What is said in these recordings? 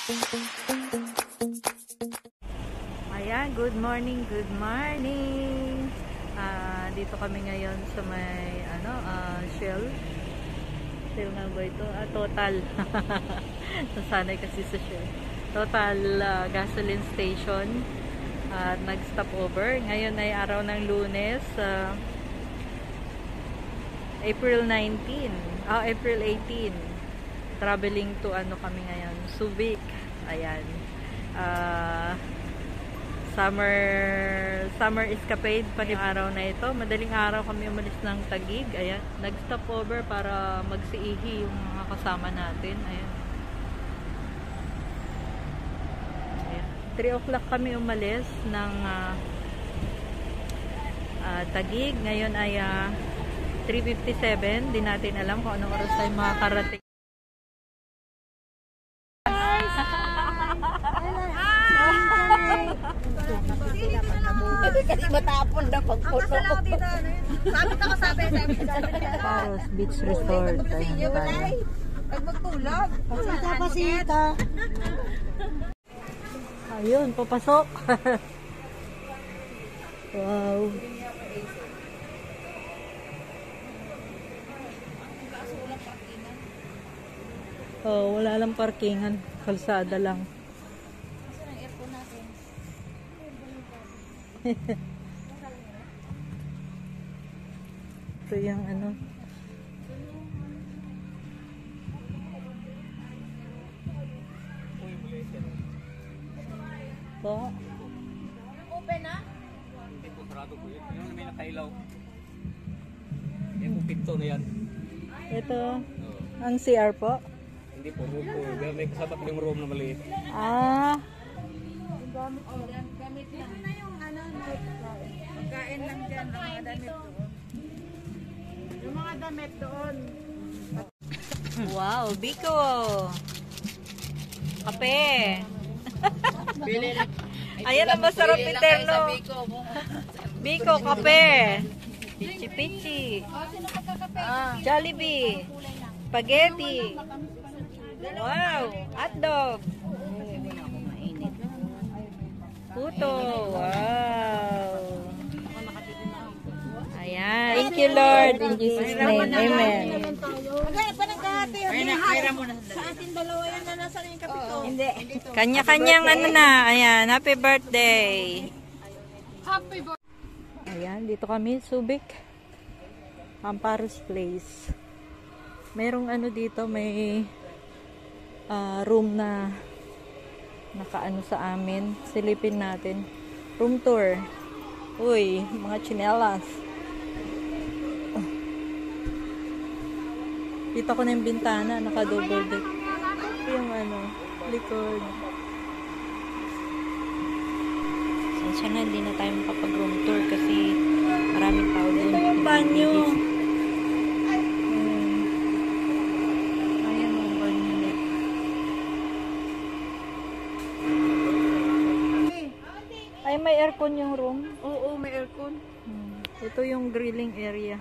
Ayan, good morning, good morning. Dito kami ngayon sa may Shell. Shell nga ba ito? Total. Nasanay kasi sa Shell. Total gasoline station. Nag-stop over. Ngayon ay araw ng Lunes, April 18. Traveling to kami ngayon, Subic. Ayan. Summer escapade pa rin araw na ito. Madaling araw kami umalis ng Taguig. Ayan. Nag-stop over para magsiihi yung mga kasama natin. Ayan. 3 o'clock kami umalis ng Taguig. Ngayon ay 3:57. Di natin alam kung anong oras tayo makakarating. Kasi matapon na pagputo. Sabi. Paros Beach Resort. Pag magtulog. Pasita. Ayun, papasok. Wow. Oh, wala lang parkingan. Kalsada lang. Saan ang aircon natin? Ito yung po. Open na? Hindi po sarado po yun. Yung may nakailaw. Yan po pinto na yan. Ito. Ang CR po. Hindi po, room po. May kasabak yung room na maliit. Gamit lang. Ito na yung pagkain lang dyan. Yung mga damit doon. Yung mga damit doon. Wow, Biko. Kape. Ayan ang masarap iterno. Biko, kape. Pichi-pichi. Jollibee. Spaghetti. Wow, hotdog. Puto. Wow. Ayan. Thank you, Lord. In Jesus' name. Amen. Sa ating dalawa yan na nasa yung kapito. Hindi. Kanya-kanyang na. Ayan. Happy birthday. Happy birthday. Ayan. Dito kami. Subic. Amparos Place. Merong dito. May room na nakaano sa amin. Silipin natin. Room tour. Uy, mga tsinelas. Kita ko na yung bintana, naka-double deck. Yung likod. Sensya na, hindi na tayo makapag-room tour kasi maraming tao doon. Ito yung banyo. Ayan yung banyo nila. Ay, may aircon yung room? Oo, may aircon. Ito yung grilling area.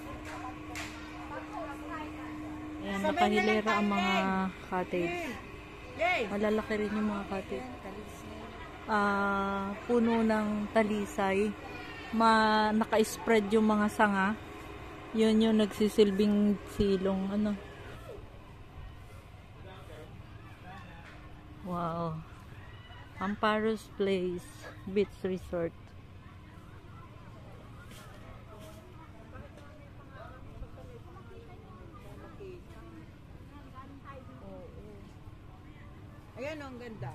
Ayan, nakahilera ang mga cottage. Malalaki rin yung mga cottage. Puno ng talisay. Naka-spread yung mga sanga. Yun yung nagsisilbing silong. Wow. Amparos Place Beach Resort. Ayan, ang ganda.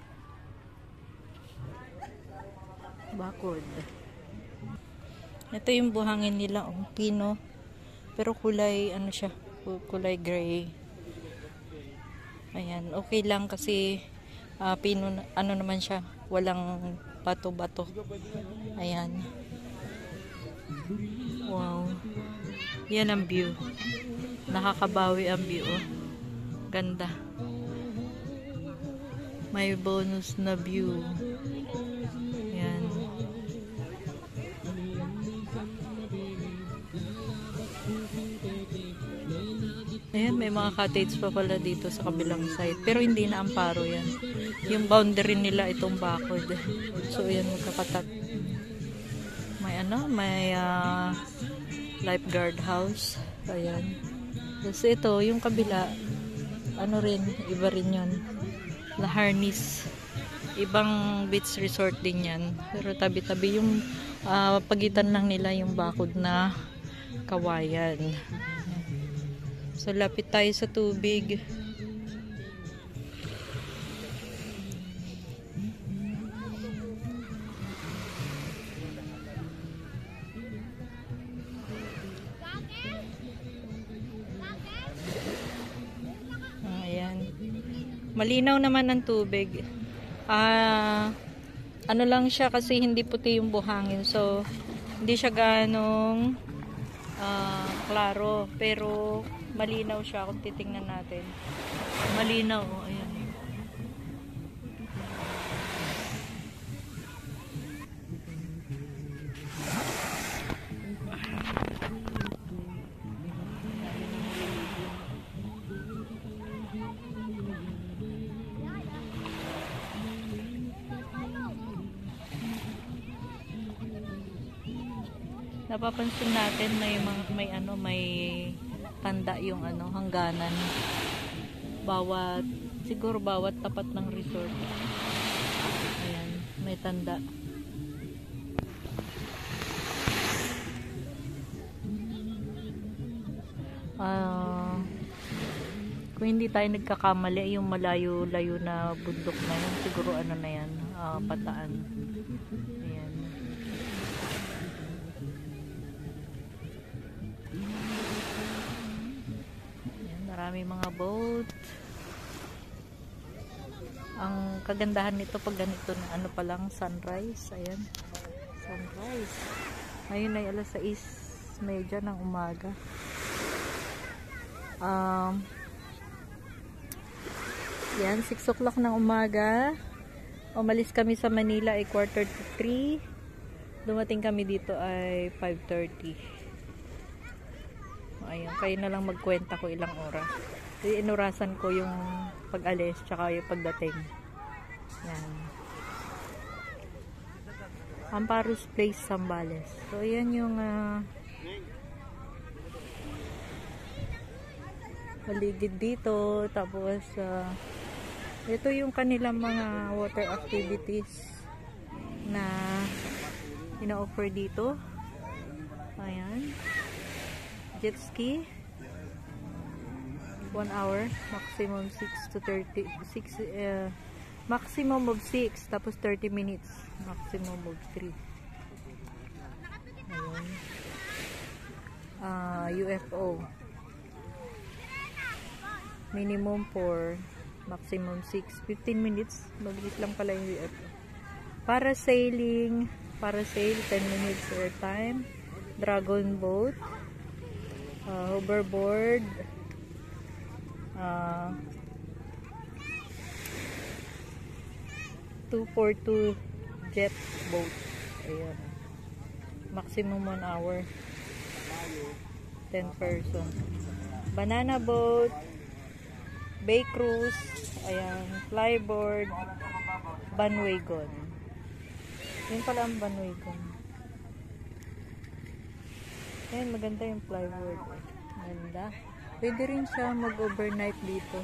Bakod. Ito yung buhangin nila, pino. Pero kulay, siya, kulay gray. Ayan, okay lang kasi pino, naman siya, walang bato-bato. Ayan. Wow. Yan ang view. Nakakabawi ang view. Ganda. May bonus na view. Yan. Ayan may mga cottage pa pala dito sa kabilang side. Pero hindi na amparo yan. Yung boundary nila itong bakod. So, yan magkakatat. May may lifeguard house. Ayan. Tapos ito, yung kabila, rin, iba rin yun. La Harness. Ibang beach resort din yan. Pero tabi-tabi yung pagitan lang nila yung bakod na kawayan. So, lapit tayo sa tubig. Ayan. Malinaw naman ang tubig. Ano lang siya kasi hindi puti yung buhangin. So, hindi siya ganong klaro. Pero, malinaw siya kung titingnan natin. Malinaw, oh, ayan. Napapansin natin may tanda yung hangganan. Siguro bawat tapat ng resort. Ayan, may tanda. Kung hindi tayo nagkakamali, yung malayo-layo na bundok na yun, siguro na yan, Bataan. Ayan. Ayan, marami mga boat. Ang kagandahan nito pag ganito na pa lang, sunrise. Ayan, sunrise. Ngayon ay alas 6:30 ng umaga. Yan, 6 o'clock ng umaga. Umalis kami sa Manila ay 2:45. Dumating kami dito ay 5:30. Ayan, kayo na lang magkwenta ko ilang oras. Inurasan ko yung pag-alis tsaka yung pagdating. Yan. Amparo's Place, Zambales. So, ayan yung paligid dito. Tapos, ito yung kanilang mga water activities na ina-offer dito. Ayan. Jet ski. 1 hour. Maximum 6 to 30. Maximum of 6. Tapos 30 minutes. Maximum of 3. Ayan. UFO. Minimum 4. Maximum 6. 15 minutes. Mabilis lang pala yung UFO. Parasailing. Parasail. 10 minutes airtime. Dragon boat. Hoverboard. 242 jet boat. Ayan. Maximum 1 hour. 10 person. Banana boat. Bay cruise. Ayan. Flyboard. Bandwagon. Yun pala ang bandwagon. Ayan, maganda yung flyboard. Maganda. Pwede rin siya mag-overnight dito.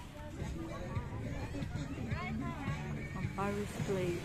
Amparo's Place.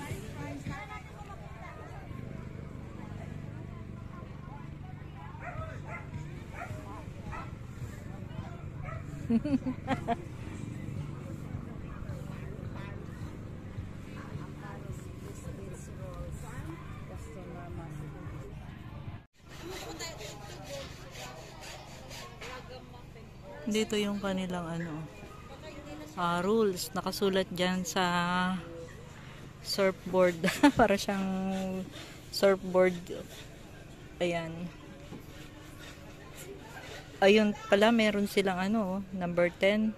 Dito yung kanilang rules. Nakasulat dyan sa surfboard. Para siyang surfboard. Ayan. Ayun pala, meron silang number 10.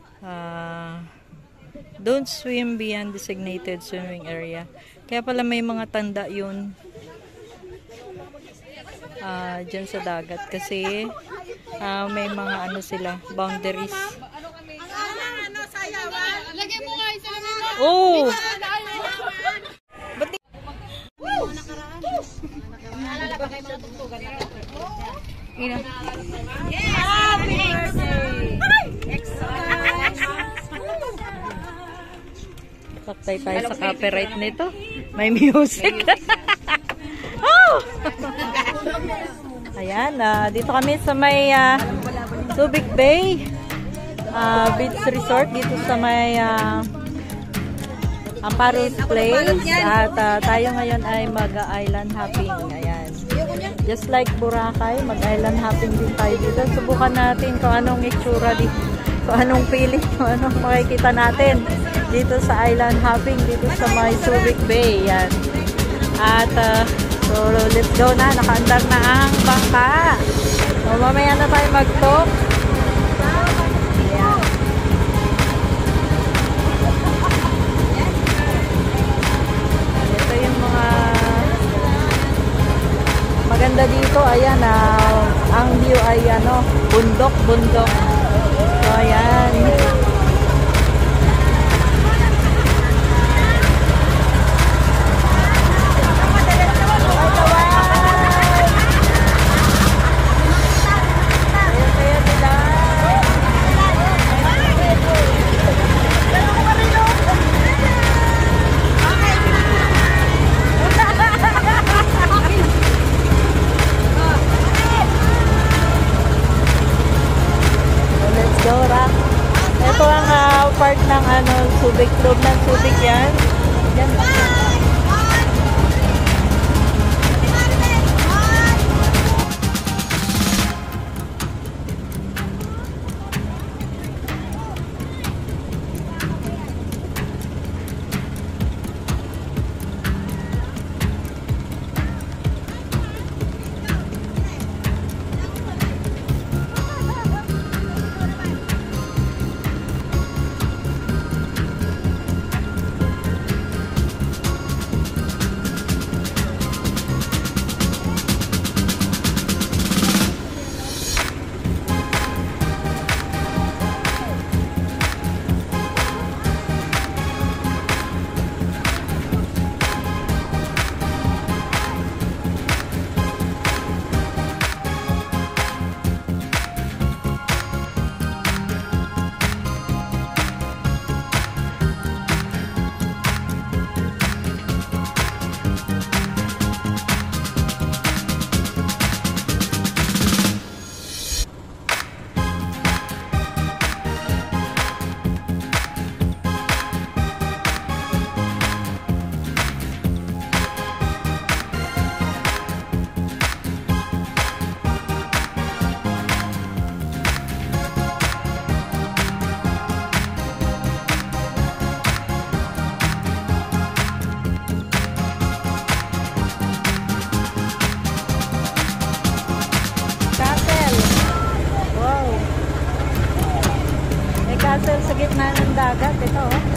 Don't swim beyond designated swimming area. Kaya pala may mga tanda yun dyan sa dagat. Kasi May mga ano sila, boundaries. Lagay mo nga isa lang mo. Oh! Ina. Happy birthday! Paktay tayo sa copyright nito. May music. Oh! Ayan, dito kami sa may Subic Bay Beach Resort dito sa may Amparo's Place. At tayo ngayon ay mag-island hopping. Ayan. Just like Boracay, mag-island hopping din tayo dito. Subukan natin kung anong itsura dito, kung anong feeling, kung anong makikita natin dito sa island hopping dito sa may Subic Bay. Yan. At so let's go na. Nakaandar na ang bangka. So mamaya na tayo mag-talk. Ayan. Ito yung mga maganda dito. Ayan, ang view ay ano, bundok. So ayan. Ito ang part ng ano, Subic, loob ng Subic yan. Yan pa. Castle sa gitna ng dagat. Ito, oh.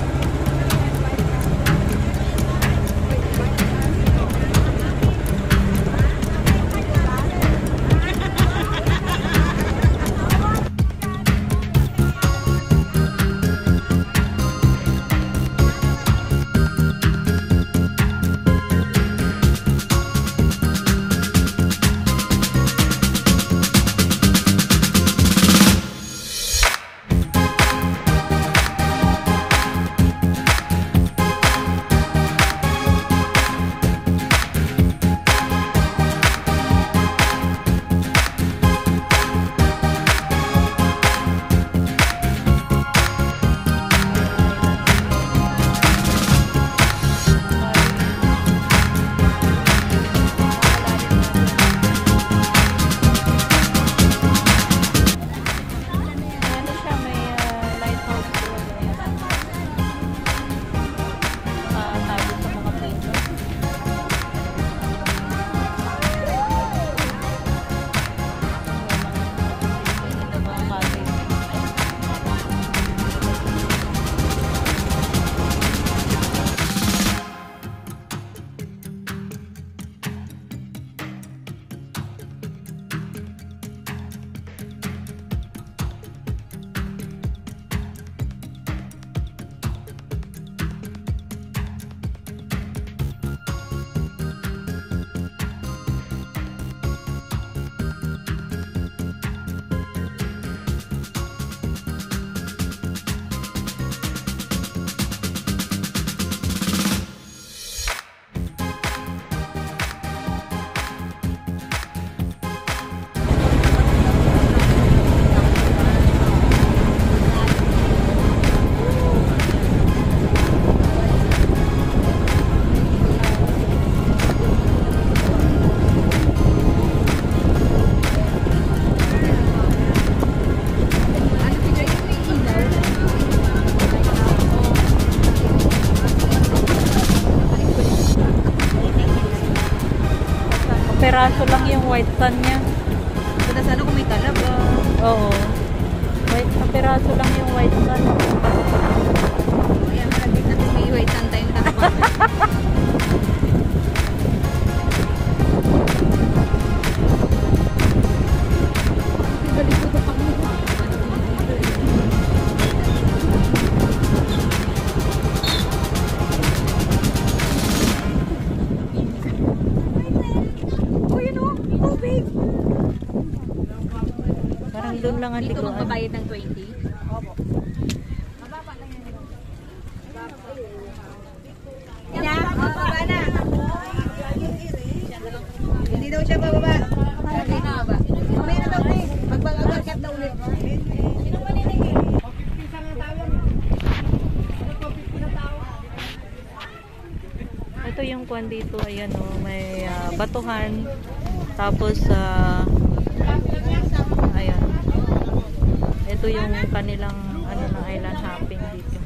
piraso lang yung white sand niya. Kung sana kung may talaga. Oo. Piraso lang yung white sand. Ayan, malapit natin may white sand tayong takpan. Parang doon lang ang Dito liguan. magbabayad ng 20. Opo. Bababa na. Hindi daw siya bababa. Hindi na ba? Mamaya na daw eh. Magbabagat daw ulit. Sino maninigil? Ito yung kwan dito, ayan o, may batuhan. Tapos, ayan. Ito yung kanilang ano na island hopping dito.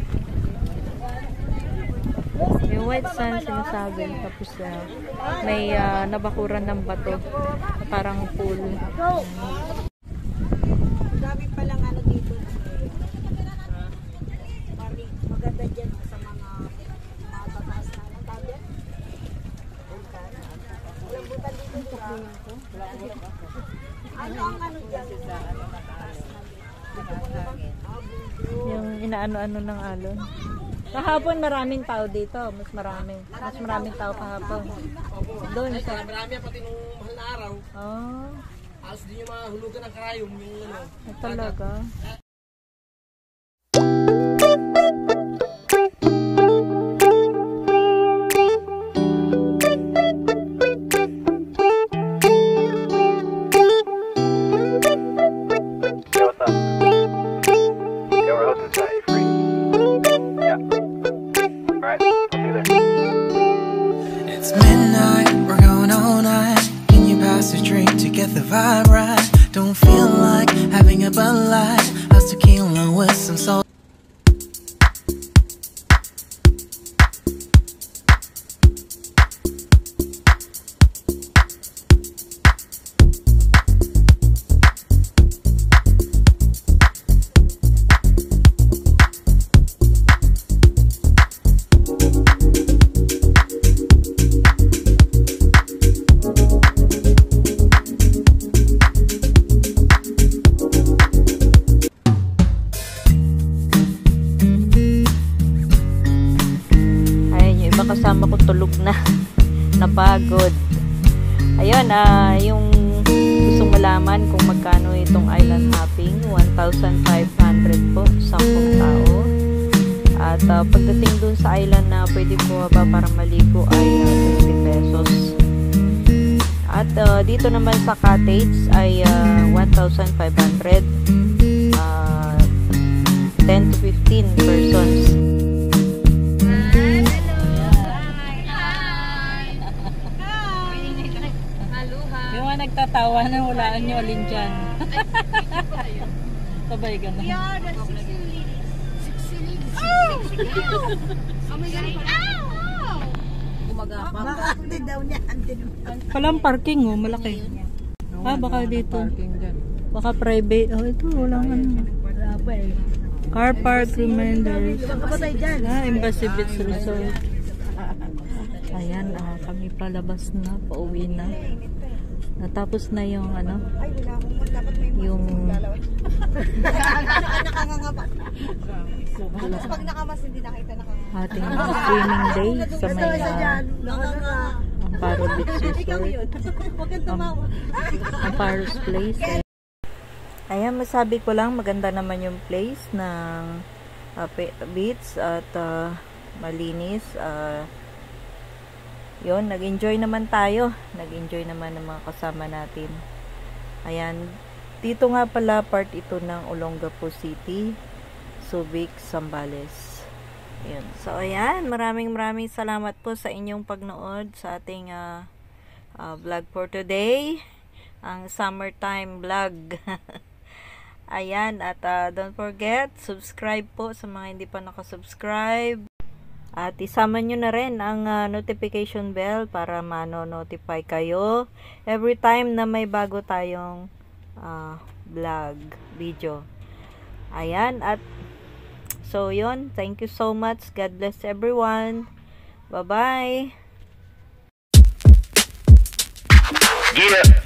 Yung white sand sinasabi. Tapos, may nabakuran ng bato. Parang pool. Dami palang ano dito. Maganda dyan sa mga matatas na ng tablet. Walang butan dito, di ba? Ano ang ano dyan? Yung inaano-ano ng alon. Kahapon maraming tao dito. Mas maraming tao kahapon. Doon sa... Marami pati nung mahal na araw. Oh, Alas din yung mahulugan ng karayom. Yung ano. talaga. It's midnight, we're going all night. Can you pass a drink to get the vibe right? Don't feel like having a Bud Light. How's tequila with some salt? Kasama ko tulog na napagod. Ayun, yung gustong malaman kung magkano itong island hopping, 1,500 po 10 tao. At pagdating dun sa island na pwede po ba para maligo ay 50 pesos. At dito naman sa cottage ay 1,500, 10 to 15 persons. Nagtatawa na hulaan niyo alin dyan. Sabay ka na. We are the 16 ladies. 16 ladies. Oh my God. Gumagapang. Ante daw niya. Palang parking oh, malaki. Baka dito. Baka private. Oh, ito walang ano. Car park reminders. Embassy Beach Resort. Ayan, kami palabas na, pauwi na. Natapos na yung ano, Ay, wala akong dapat may yung nakanganga. Pag nakamas, hindi nakita nakanganga. ating swimming day sa may Amparo Beach Resort. Amparo's Place. Ayan, masabi ko lang, maganda naman yung place ng beach at malinis. Yun, nag-enjoy naman tayo. Nag-enjoy naman ng mga kasama natin. Ayan. Dito nga pala part ito ng Olongapo City, Subic, Zambales. Ayan. So, ayan. Maraming salamat po sa inyong pagnood sa ating vlog for today. Ang summertime vlog. Ayan. At don't forget, subscribe po sa mga hindi pa nakasubscribe. At isama nyo na rin ang notification bell para mano-notify kayo every time na may bago tayong vlog, video. Ayan, at so yun, thank you so much. God bless everyone. Bye-bye. Yeah.